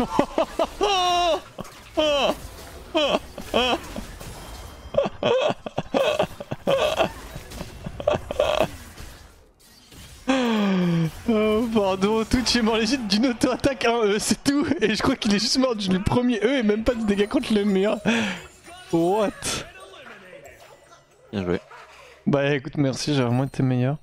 Oh, pardon, Twitch est mort légitime d'une auto-attaque 1E, c'est tout. Et je crois qu'il est juste mort du premier E et même pas de dégâts contre le mur. What? Bien joué. Bah écoute, merci, j'ai vraiment été meilleur.